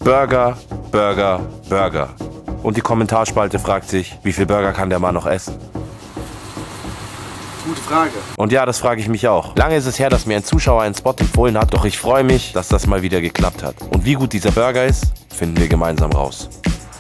Burger, Burger, Burger. Und die Kommentarspalte fragt sich, wie viel Burger kann der Mann noch essen? Gute Frage. Und ja, das frage ich mich auch. Lange ist es her, dass mir ein Zuschauer einen Spot empfohlen hat, doch ich freue mich, dass das mal wieder geklappt hat. Und wie gut dieser Burger ist, finden wir gemeinsam raus.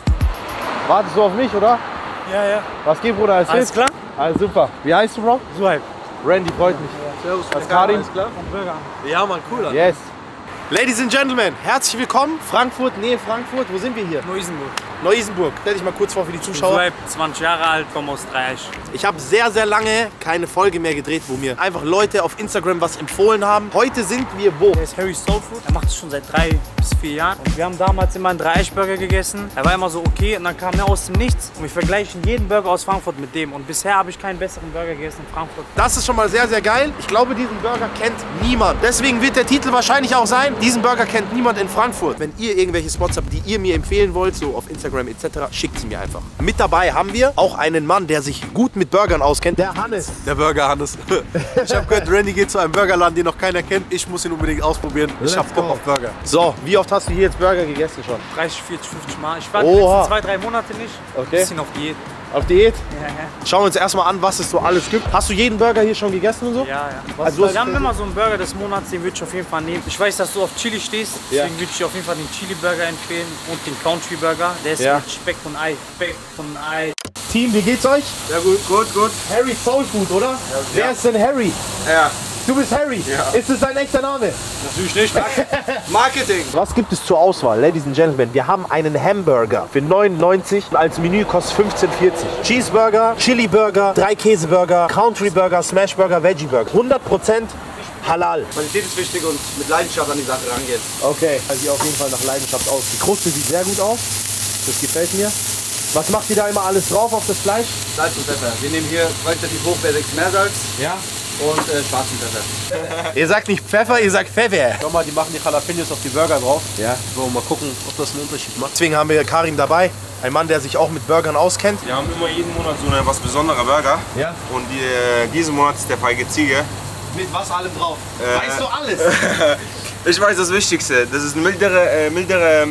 Wartest du auf mich, oder? Ja, ja. Was geht, Bruder? Alles klar? Alles super. Wie heißt du, Bro? Suhaib. Randy, freut mich. Servus. Was ist Karim? Alles klar? Vom Burger. Ja, Mann, cool. Alter. Yes. Ladies and Gentlemen, herzlich willkommen. Frankfurt, Nähe Frankfurt. Wo sind wir hier? Neu-Isenburg. Neu-Isenburg. Stell dich mal kurz vor für die Zuschauer. Suhaib, 20 Jahre alt, komme aus Dreieich. Ich habe sehr, sehr lange keine Folge mehr gedreht, wo mir einfach Leute auf Instagram was empfohlen haben. Heute sind wir wo? Der ist Harry Soul Food. Er macht es schon seit 3 bis 4 Jahren. Und wir haben damals immer einen Dreieich-Burger gegessen. Er war immer so okay und dann kam er aus dem Nichts. Und wir vergleichen jeden Burger aus Frankfurt mit dem. Und bisher habe ich keinen besseren Burger gegessen in Frankfurt. Das ist schon mal sehr, sehr geil. Ich glaube, diesen Burger kennt niemand. Deswegen wird der Titel wahrscheinlich auch sein, diesen Burger kennt niemand in Frankfurt. Wenn ihr irgendwelche Spots habt, die ihr mir empfehlen wollt, so auf Instagram etc., schickt sie mir einfach. Mit dabei haben wir auch einen Mann, der sich gut mit Burgern auskennt. Der Hannes. Der Burger Hannes. Ich habe gehört, Randy geht zu einem Burgerladen, den noch keiner kennt. Ich muss ihn unbedingt ausprobieren. Ich hab Bock auf Burger. So, wie oft hast du hier jetzt Burger gegessen schon? 30, 40, 50 Mal. Ich war die Oha. letzten 2-3 Monate nicht. Okay. Bisschen auf Diät. Auf Diät? Ja, ja. Schauen wir uns erstmal an, was es so alles gibt. Hast du jeden Burger hier schon gegessen und so? Ja, ja. Also Wir haben immer so einen Burger des Monats, den würde ich auf jeden Fall nehmen. Ich weiß, dass du auf Chili stehst, deswegen würde ich dir auf jeden Fall den Chili Burger empfehlen und den Country Burger. Der ist mit Speck und Ei. Speck und Ei. Team, wie geht's euch? Ja, gut, gut, gut. Harry Soul Food, oder? Ja. Wer ist denn Harry? Ja. Du bist Harry? Ja. Ist es dein echter Name? Natürlich nicht. Marketing. Was gibt es zur Auswahl, Ladies and Gentlemen? Wir haben einen Hamburger für 99, als Menü kostet 15,40. Cheeseburger, Chili Burger, 3 Käseburger, Country Burger, Smash Burger, Veggie Burger. 100% halal. Qualität ist wichtig und mit Leidenschaft an die Sache rangehen. Okay, also sieht auf jeden Fall nach Leidenschaft aus. Die Kruste sieht sehr gut aus. Das gefällt mir. Was macht ihr da immer alles drauf auf das Fleisch? Salz und Pfeffer. Wir nehmen hier qualitativ hochwertiges Meersalz. Ja. Und schwarzen Pfeffer. Ihr sagt nicht Pfeffer, ihr sagt Pfeffer. Schau mal, die machen die Jalapenos auf die Burger drauf. Ja. So, mal gucken, ob das einen Unterschied macht. Deswegen haben wir Karim dabei. Ein Mann, der sich auch mit Burgern auskennt. Wir haben immer jeden Monat so eine was besonderer Burger. Ja. Und diesen Monat ist der feige Ziege. Mit was allem drauf? Weißt du alles? Ich weiß das Wichtigste. Das ist eine mildere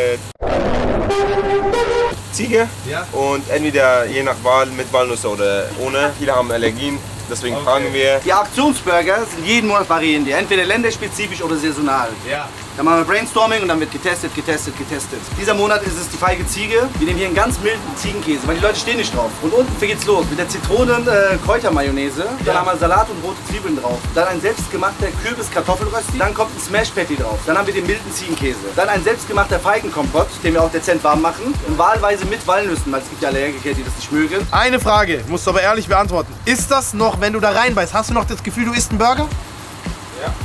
Ziege. Ja. Und entweder je nach Wahl mit Walnüsse oder ohne. Viele haben Allergien. Deswegen fragen wir. Die Aktionsburger sind jeden Monat variieren die. Entweder länderspezifisch oder saisonal. Ja. Dann machen wir Brainstorming und dann wird getestet. Dieser Monat ist es die feige Ziege. Wir nehmen hier einen ganz milden Ziegenkäse, weil die Leute stehen nicht drauf. Und unten geht's los mit der Zitronen-Kräutermayonnaise. Dann haben wir Salat und rote Zwiebeln drauf. Dann ein selbstgemachter Kürbis-Kartoffelrösti. Dann kommt ein Smash-Patty drauf. Dann haben wir den milden Ziegenkäse. Dann ein selbstgemachter Feigenkompott, den wir auch dezent warm machen. Und wahlweise mit Walnüssen, weil es gibt ja Allergiker, die das nicht mögen. Eine Frage, musst du aber ehrlich beantworten. Ist das noch, wenn du da reinbeißt, hast du noch das Gefühl, du isst einen Burger? Ja.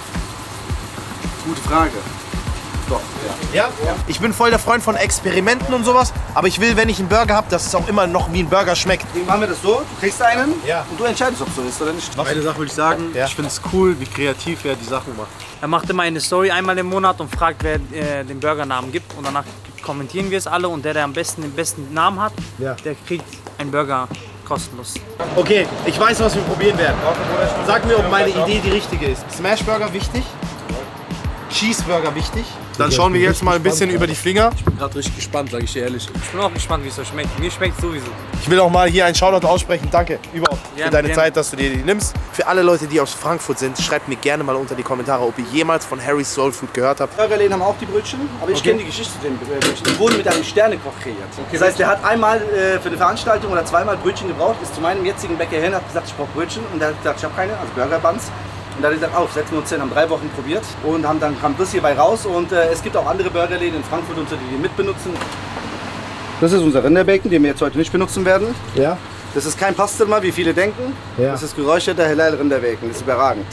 Gute Frage. Doch, Ja? Ich bin voll der Freund von Experimenten und sowas, aber ich will, wenn ich einen Burger habe, dass es auch immer noch wie ein Burger schmeckt. Deswegen machen wir das so, du kriegst einen Ja. und du entscheidest, ob es so ist oder nicht. Eine Sache würde ich sagen, Ja. ich finde es cool, wie kreativ er die Sachen macht. Er macht immer eine Story einmal im Monat und fragt, wer den Burgernamen gibt. Und danach kommentieren wir es alle. Und der am besten den besten Namen hat, Ja. der kriegt einen Burger kostenlos. Okay, ich weiß, was wir probieren werden. Sag mir, ob meine Idee die richtige ist. Smashburger wichtig, Cheeseburger wichtig. Dann schauen wir jetzt mal ein bisschen über die Finger. Ich bin gerade richtig gespannt, sage ich dir ehrlich. Ich bin auch gespannt, wie es euch schmeckt. Mir schmeckt es sowieso. Ich will auch mal hier einen Shoutout aussprechen. Danke überhaupt für Gerne, deine gerne. Zeit, dass du dir die nimmst. Für alle Leute, die aus Frankfurt sind, schreibt mir gerne mal unter die Kommentare, ob ihr jemals von Harry's Soul Food gehört habt. Burgerläden haben auch die Brötchen, aber ich kenne die Geschichte zu den Brötchen. Die wurden mit einem Sternekoch kreiert. Das heißt, der hat einmal für eine Veranstaltung oder zweimal Brötchen gebraucht, ist zu meinem jetzigen Bäcker hin, hat gesagt, ich brauche Brötchen. Und der hat gesagt, ich habe keine, also Burger Buns. Und da hat er gesagt, auf, setzen wir uns hin, haben 3 Wochen probiert und dann kam das hierbei raus. Und es gibt auch andere Burgerläden in Frankfurt und so, die mitbenutzen. Das ist unser Rinderbacon, den wir jetzt heute nicht benutzen werden. Ja? Das ist kein Pastelma, wie viele denken. Ja. Das ist geräucherter Halal Rinderbacon, das ist überragend.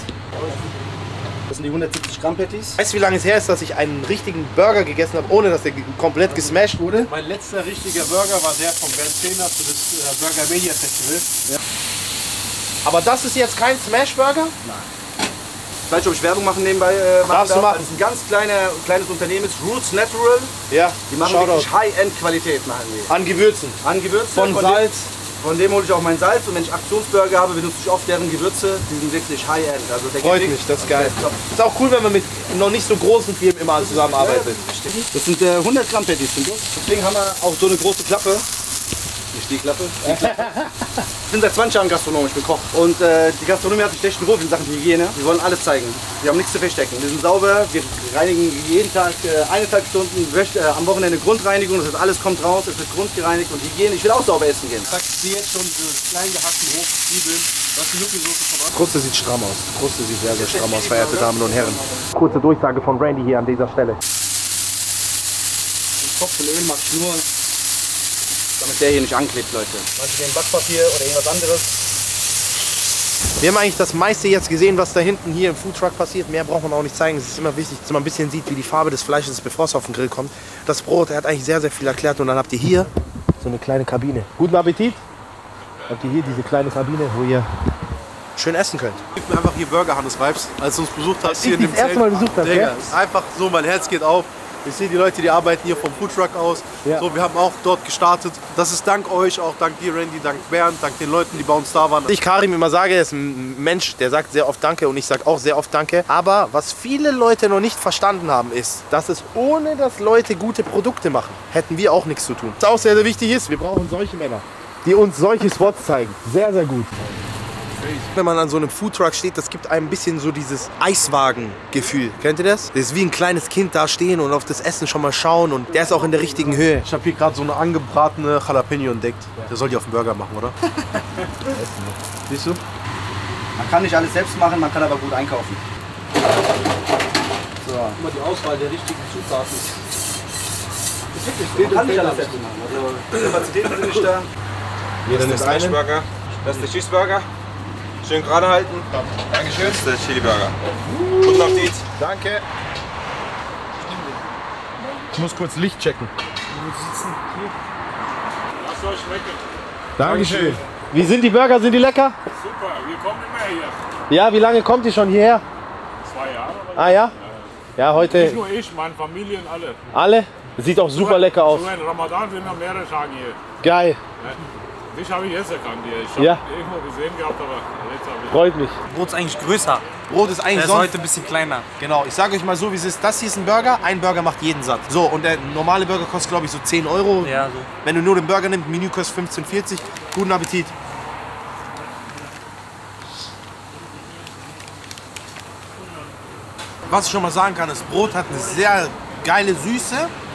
Das sind die 170 Gramm Patties. Weißt du, wie lange es her ist, dass ich einen richtigen Burger gegessen habe, ohne dass der komplett gesmashed wurde? Mein letzter richtiger Burger war der von Bernd Zehner für das Burger Mania Festival. Ja. Aber das ist jetzt kein Smashburger? Ich weiß nicht, ob ich Werbung machen nebenbei Darfst du machen. Das ist ein ganz kleines Unternehmen, ist Roots Natural. Ja, Die machen Shoutout. wirklich High-End-Qualität machen die. An Gewürzen. An Gewürze, Von Salz, Von dem hole ich auch mein Salz und wenn ich Aktionsburger habe, benutze ich oft deren Gewürze. Die sind wirklich High-End. Also der Freut mich, das ist geil. Ist auch cool, wenn man mit noch nicht so großen Firmen immer zusammenarbeitet. Das sind 100 Gramm Patties sind das. Deswegen haben wir auch so eine große Klappe. Nicht die Klappe. Ich bin seit 20 Jahren Gastronom, ich bin Koch. Und die Gastronomie hat einen schlechten Ruf in Sachen Hygiene. Wir wollen alles zeigen. Wir haben nichts zu verstecken. Wir sind sauber, wir reinigen jeden Tag, eine Tagesstunden, am Wochenende Grundreinigung. Das heißt, alles kommt raus, es wird grundgereinigt und Hygiene. Ich will auch sauber essen gehen. Sagst du jetzt schon diese klein gehackten Zwiebeln, was die Nuki-Soße von uns? Kruste sieht stramm aus. Kruste sieht sehr, sehr stramm aus, verehrte Damen und Herren. Kurze Durchsage von Randy hier an dieser Stelle. Den Tropfen Öl mache ich nur, damit der hier nicht anklebt, Leute. Manche nehmen Backpapier oder irgendwas anderes. Wir haben eigentlich das meiste jetzt gesehen, was da hinten hier im Foodtruck passiert. Mehr braucht man auch nicht zeigen. Es ist immer wichtig, dass man ein bisschen sieht, wie die Farbe des Fleisches ist, bevor es auf den Grill kommt. Das Brot, er hat eigentlich sehr, sehr viel erklärt. Und dann habt ihr hier so eine kleine Kabine. Guten Appetit. Habt ihr hier diese kleine Kabine, wo ihr schön essen könnt. Gib mir einfach hier Burger, Hannes Reibs, als du uns besucht hast hier in dem das erste Mal besucht habe, Digga, ja? ist einfach so, mein Herz geht auf. Ich sehe die Leute, die arbeiten hier vom Foodtruck aus. Ja. So, wir haben auch dort gestartet. Das ist dank euch, auch dank dir, Randy, dank Bernd, dank den Leuten, die bei uns da waren. Ich Karim immer sage, er ist ein Mensch, der sagt sehr oft Danke und ich sage auch sehr oft Danke. Aber was viele Leute noch nicht verstanden haben, ist, dass es ohne dass Leute gute Produkte machen, hätten wir auch nichts zu tun. Was auch sehr, sehr wichtig ist, wir brauchen solche Männer, die uns solche Spots zeigen. Sehr, sehr gut. Wenn man an so einem Foodtruck steht, das gibt einem ein bisschen so dieses Eiswagen-Gefühl. Kennt ihr das? Das ist wie ein kleines Kind da stehen und auf das Essen schon mal schauen und der ist auch in der richtigen Höhe. Ich habe hier gerade so eine angebratene Jalapeno entdeckt. Der soll die auf den Burger machen, oder? Siehst du? Man kann nicht alles selbst machen, man kann aber gut einkaufen. So. Guck mal die Auswahl der richtigen Zutaten. Man kann nicht alles selbst machen. Also die Kapazitäten sind nicht da. Das ist der Fleischburger, das ist der Cheeseburger. Schön gerade halten. Dankeschön. Das ist der Chili-Burger. Guten Appetit. Danke. Ich muss kurz Licht checken. Lasst euch schmecken. Dankeschön. Wie sind die Burger? Sind die lecker? Super, wir kommen immer hier. Ja, wie lange kommt ihr schon hierher? 2 Jahre. Ah ja? Ja, heute Nicht nur ich, meine Familie und alle. alle. Sieht auch super lecker aus. So in Ramadan sind wir mehrere Tage hier. Geil. Dich habe ich jetzt erkannt hier. Ich habe Ja. irgendwo gesehen gehabt, aber jetzt habe ich... Freut mich. Brot ist eigentlich größer. Brot ist eigentlich Der ist sonst... heute ein bisschen kleiner. Genau, ich sage euch mal so, wie es ist. Das hier ist ein Burger. Ein Burger macht jeden satt. So, und der normale Burger kostet, glaube ich, so 10 Euro. Ja, so. Wenn du nur den Burger nimmst, Menü kostet 15,40. Guten Appetit. Was ich schon mal sagen kann, das Brot hat eine sehr geile Süße.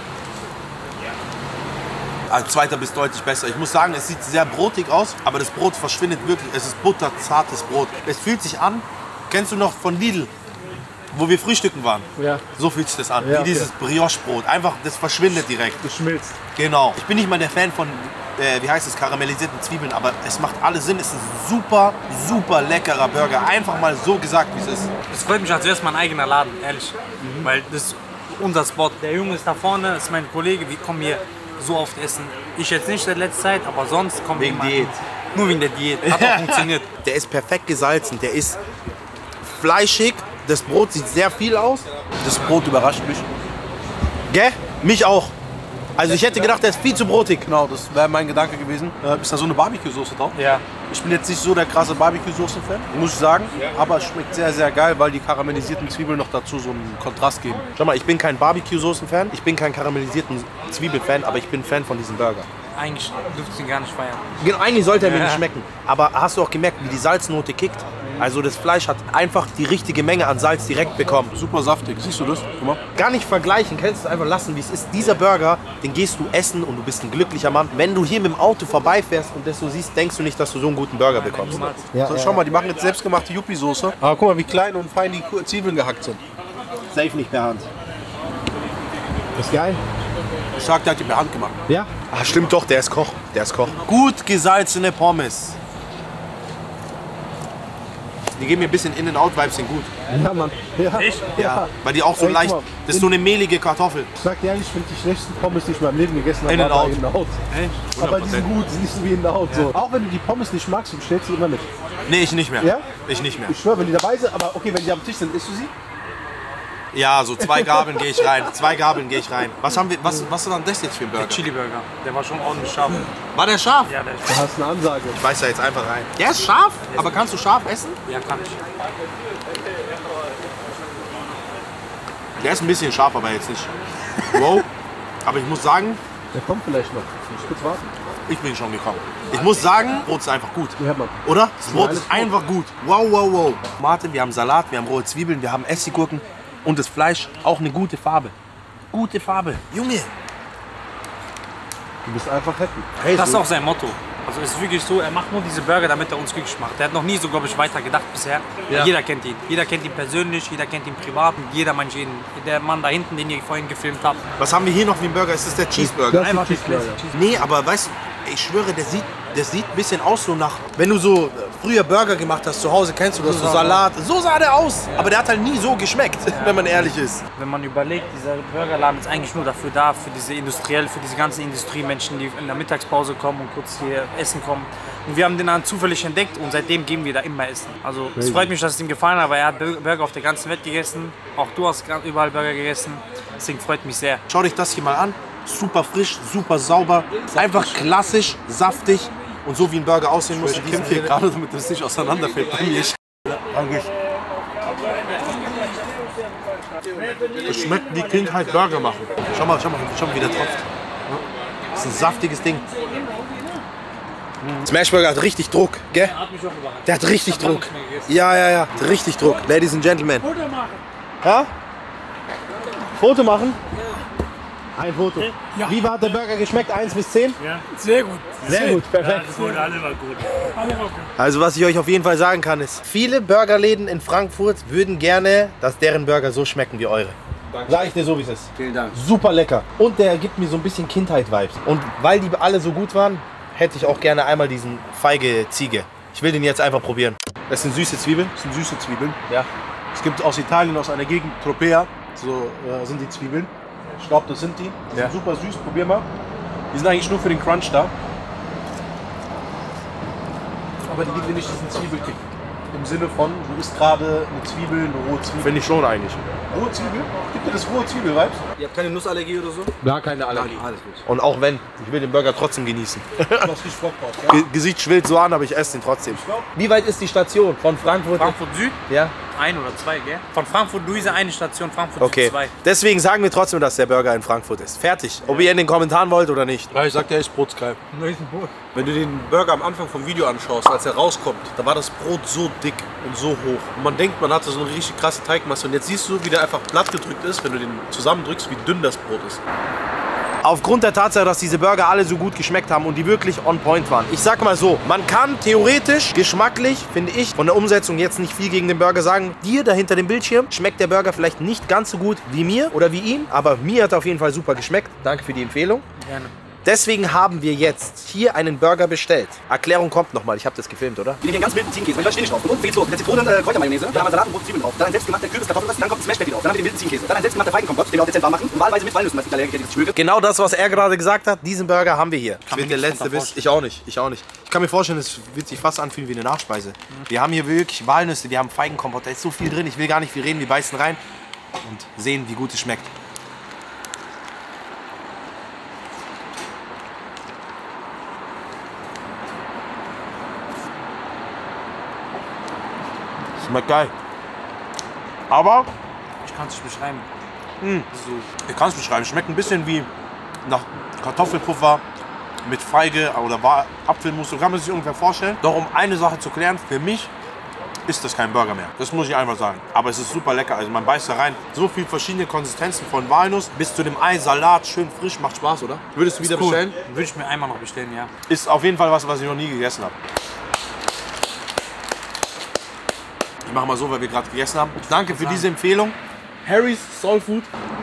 Als zweiter bist deutlich besser. Ich muss sagen, es sieht sehr brotig aus, aber das Brot verschwindet wirklich. Es ist butterzartes Brot. Es fühlt sich an, kennst du noch von Lidl, wo wir frühstücken waren? Ja. So fühlt sich das an, Ja, wie dieses Brioche-Brot. Einfach, das verschwindet direkt. Du schmilzt. Genau. Ich bin nicht mal der Fan von, wie heißt es, karamellisierten Zwiebeln, aber es macht alles Sinn. Es ist ein super, super leckerer Burger. Einfach mal so gesagt, wie es ist. Es freut mich, als wäre es mein eigener Laden, ehrlich. Weil das ist unser Spot. Der Junge ist da vorne, ist mein Kollege. Wir kommen hier so oft essen. Ich jetzt nicht in letzter Zeit, aber sonst kommen wir Wegen immer. Diät. Nur wegen der Diät. Hat auch funktioniert. Der ist perfekt gesalzen, der ist fleischig. Das Brot sieht sehr viel aus. Das Brot überrascht mich. Gell? Mich auch. Also ich hätte gedacht, der ist viel zu brotig. Genau, das wäre mein Gedanke gewesen. Ist da so eine Barbecue-Soße drauf? Ja. Ich bin jetzt nicht so der krasse Barbecue-Soßen-Fan, muss ich sagen. Aber es schmeckt sehr, sehr geil, weil die karamellisierten Zwiebeln noch dazu so einen Kontrast geben. Schau mal, ich bin kein Barbecue-Soßen-Fan, ich bin kein karamellisierten Zwiebel-Fan, aber ich bin Fan von diesem Burger. Eigentlich dürfte ich ihn gar nicht feiern. Genau, eigentlich sollte er mir nicht schmecken. Aber hast du auch gemerkt, wie die Salznote kickt? Also das Fleisch hat einfach die richtige Menge an Salz direkt bekommen. Super saftig, siehst du das? Guck mal. Gar nicht vergleichen, kannst du einfach lassen, wie es ist. Dieser Burger, den gehst du essen und du bist ein glücklicher Mann. Wenn du hier mit dem Auto vorbeifährst und das so siehst, denkst du nicht, dass du so einen guten Burger bekommst. So, schau mal, die machen jetzt selbstgemachte Yuppie-Soße. Aber guck mal, wie klein und fein die Zwiebeln gehackt sind. Safe nicht per Hand. Ist geil. Ich sag, der hat die per Hand gemacht. Ja? Ah, stimmt doch, der ist Koch. Der ist Koch. Gut gesalzene Pommes. Die geben mir ein bisschen In-N-Out-Vibes, sind gut. Ja, Mann. Ja. Echt? Ja, weil die auch so Ey, guck leicht, mal. das ist so eine mehlige Kartoffel. Ich sag dir ehrlich, ich finde die schlechtesten Pommes, die ich in meinem Leben gegessen habe, In-N-Out. waren In-N-Out. Aber die sind gut, die sind nicht so wie In-N-Out. So. Auch wenn du die Pommes nicht magst, du bestellst sie immer mit. Nee, ich nicht mehr. Ja? Ich nicht mehr. Ich schwöre, wenn die dabei sind, aber okay, wenn die am Tisch sind, isst du sie? Ja, so 2 Gabeln gehe ich rein. 2 Gabeln gehe ich rein. Was haben wir, was ist dann das jetzt für ein Burger? Der Chili Burger. Der war schon ordentlich scharf. War der scharf? Ja, der ist Du hast eine Ansage. Ich weiß da jetzt einfach rein. Der ist scharf? Aber kannst du scharf essen? Ja, kann ich. Der ist ein bisschen scharf, aber jetzt nicht. Wow. Aber ich muss sagen... Der kommt vielleicht noch. Ich muss kurz warten. Ich bin schon gekommen. Ich muss sagen, Brot ist einfach gut. Oder? Das Brot ist einfach gut. Wow, wow, wow. Martin, wir haben Salat, wir haben rohe Zwiebeln, wir haben Essiggurken. Und das Fleisch, auch eine gute Farbe. Gute Farbe. Junge. Du bist einfach happy. Hey, Das ist auch sein Motto. Also es ist wirklich so, er macht nur diese Burger, damit er uns glücklich macht. Der hat noch nie so, glaube ich, weiter gedacht bisher. Ja. Jeder kennt ihn. Jeder kennt ihn persönlich, jeder kennt ihn privat. Und jeder manche ihn. Der Mann da hinten, den ihr vorhin gefilmt habt. Was haben wir hier noch wie ein Burger? Ist das der Cheeseburger? Einfach die Classic Cheese. Nee, aber weißt du, ich schwöre, der sieht ein bisschen aus so nach... Wenn du so früher Burger gemacht hast zu Hause, kennst du das, so Salat. So sah der aus. Aber der hat halt nie so geschmeckt, wenn man ehrlich ist. Wenn man überlegt, dieser Burgerladen ist eigentlich nur dafür da, für diese ganzen Industriemenschen, die in der Mittagspause kommen und kurz hier essen kommen. Und wir haben den dann zufällig entdeckt und seitdem gehen wir da immer essen. Also es freut mich, dass es ihm gefallen hat, weil er hat Burger auf der ganzen Welt gegessen. Auch du hast überall Burger gegessen. Deswegen freut mich sehr. Schau dich das hier mal an. Super frisch, super sauber. Einfach klassisch, saftig. Und so wie ein Burger aussehen muss. Ich kämpfe hier gerade, damit das nicht auseinanderfällt bei mir. Es schmeckt wie Kindheit Burger machen. Schau mal, wie der tropft. Das ist ein saftiges Ding. Smashburger hat richtig Druck, gell? Der hat richtig Druck. Ja. Hat richtig Druck. Ladies and Gentlemen. Foto machen. Ja? Foto machen? Ein Foto. Ja. Wie hat der Burger geschmeckt? 1 bis 10? Ja, sehr gut. Sehr gut, perfekt. Ja, gut, alle war gut. Alle war gut. Also was ich euch auf jeden Fall sagen kann ist, viele Burgerläden in Frankfurt würden gerne, dass deren Burger so schmecken wie eure. Sag ich dir so, wie es ist. Vielen Dank. Super lecker. Und der gibt mir so ein bisschen Kindheit-Vibes. Und weil die alle so gut waren, hätte ich auch gerne einmal diesen feige Ziege. Ich will den jetzt einfach probieren. Das sind süße Zwiebeln. Das sind süße Zwiebeln. Ja. Es gibt aus Italien, aus einer Gegend, Tropea, so sind die Zwiebeln. Ich glaube, das sind die. Die sind super süß. Probier mal. Die sind eigentlich nur für den Crunch da. Aber die geben dir nicht diesen Zwiebelkick. Im Sinne von, du isst gerade eine Zwiebel, eine rohe Zwiebel. Finde ich schon eigentlich. Rohe Zwiebel? Gibt dir das rohe Zwiebel-Vibes? Ihr habt keine Nussallergie oder so? Ja, keine Allergie. Alles gut. Und auch wenn, ich will den Burger trotzdem genießen. Gesicht schwillt so an, aber ich esse ihn trotzdem. Wie weit ist die Station von Frankfurt? Frankfurt Süd? Ja. 1 oder 2, gell? Von Frankfurt Luise eine Station, Frankfurt Okay. Süd 2. Deswegen sagen wir trotzdem, dass der Burger in Frankfurt ist. Fertig. Ob ihr in den Kommentaren wollt oder nicht. Ja, ich sag dir, er ist brotsgeil. Wenn du den Burger am Anfang vom Video anschaust, als er rauskommt, da war das Brot so dick und so hoch. Und man denkt, man hatte so eine richtig krasse Teigmasse. Und jetzt siehst du, wie der einfach platt gedrückt ist, wenn du den zusammendrückst, wie dünn das Brot ist. Aufgrund der Tatsache, dass diese Burger alle so gut geschmeckt haben und die wirklich on point waren. Ich sag mal so, man kann theoretisch, geschmacklich, finde ich, von der Umsetzung jetzt nicht viel gegen den Burger sagen. Dir da hinter dem Bildschirm schmeckt der Burger vielleicht nicht ganz so gut wie mir oder wie ihm, aber mir hat er auf jeden Fall super geschmeckt. Danke für die Empfehlung. Gerne. Deswegen haben wir jetzt hier einen Burger bestellt. Erklärung kommt nochmal, ich habe das gefilmt, oder? Wir nehmen hier einen ganz milden Ziegenkäse, weil die Leute stehen nicht drauf. Und unten geht's los mit der Zitronen-Kräutermayonnaise. Dann haben wir Salat und rote Zwiebeln drauf. Dann ein selbstgemachter Kürbis-Kartoffelsalat. Dann kommt ein Smash-Patty drauf. Dann haben wir den wilden Ziegenkäse. Dann ein selbstgemachter Feigenkompott, den wir auch dezent warm machen. Und wahlweise mit Walnüssen, weil es Allergiker dieses schwöre. Genau das, was er gerade gesagt hat, diesen Burger haben wir hier. Ich bin mir der nichts letzte drunter Biss. Ich auch nicht, ich auch nicht. Ich kann mir vorstellen, es wird sich fast anfühlen wie eine Nachspeise. Wir haben hier wirklich Walnüsse, wir haben Feigenkompott, da ist so viel drin. Ich will gar nicht viel reden, wir beißen rein und sehen, wie gut es schmeckt. Schmeckt geil. Aber Ich kann es nicht beschreiben. ich kann es beschreiben. Schmeckt ein bisschen wie nach Kartoffelpuffer mit Feige oder Apfelmus. So kann man sich ungefähr vorstellen. Doch um eine Sache zu klären, für mich ist das kein Burger mehr. Das muss ich einfach sagen. Aber es ist super lecker. Also man beißt da rein. So viele verschiedene Konsistenzen von Walnuss bis zu dem Ei, Salat, schön frisch. Macht Spaß, oder? Würdest du wieder bestellen? Würde ich mir einmal noch bestellen, ja. Ist auf jeden Fall was ich noch nie gegessen habe. Ich mache mal so, weil wir gerade gegessen haben. Danke für diese Empfehlung. Harry's Soul Food.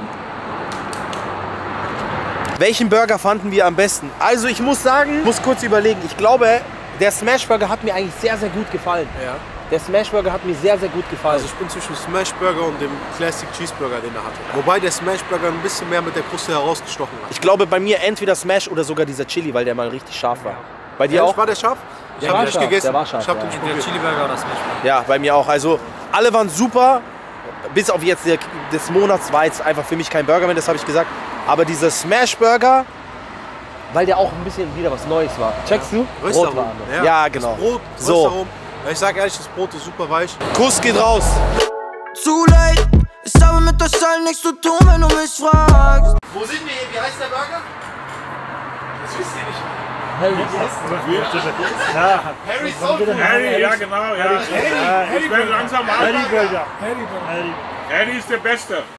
Welchen Burger fanden wir am besten? Also ich muss sagen, muss kurz überlegen. Ich glaube, der Smashburger hat mir eigentlich sehr, sehr gut gefallen. Ja. Der Smashburger hat mir sehr, sehr gut gefallen. Also ich bin zwischen Smashburger und dem Classic Cheeseburger, den er hatte. Wobei der Smashburger ein bisschen mehr mit der Kruste herausgestochen hat. Ich glaube bei mir entweder Smash oder sogar dieser Chili, weil der mal richtig scharf war. Bei dir auch? War der scharf? Ich habe war ihn nicht scharf, gegessen. der war scharf, Ich habe ja. den nicht Der probiert. Chili Burger oder Smash Burger. Ja, bei mir auch. Also alle waren super. bis auf jetzt des Monats war jetzt einfach für mich kein Burger mehr, das habe ich gesagt. Aber dieser Smash Burger, weil der auch ein bisschen wieder was Neues war. Checkst du? Röstaromen. Ja, genau. Das Brot, So. Röstaromen. Ich sag ehrlich, das Brot ist super weich. Kuss geht raus. Zu late, ich habe mit euch allen nichts zu tun, wenn du mich fragst. Wo sind wir hier? Wie heißt der Burger? Das wisst ihr nicht. Harry Soul. Harry, ja genau. Ja. Harry, ich werde langsam mal. Harry ist der Beste.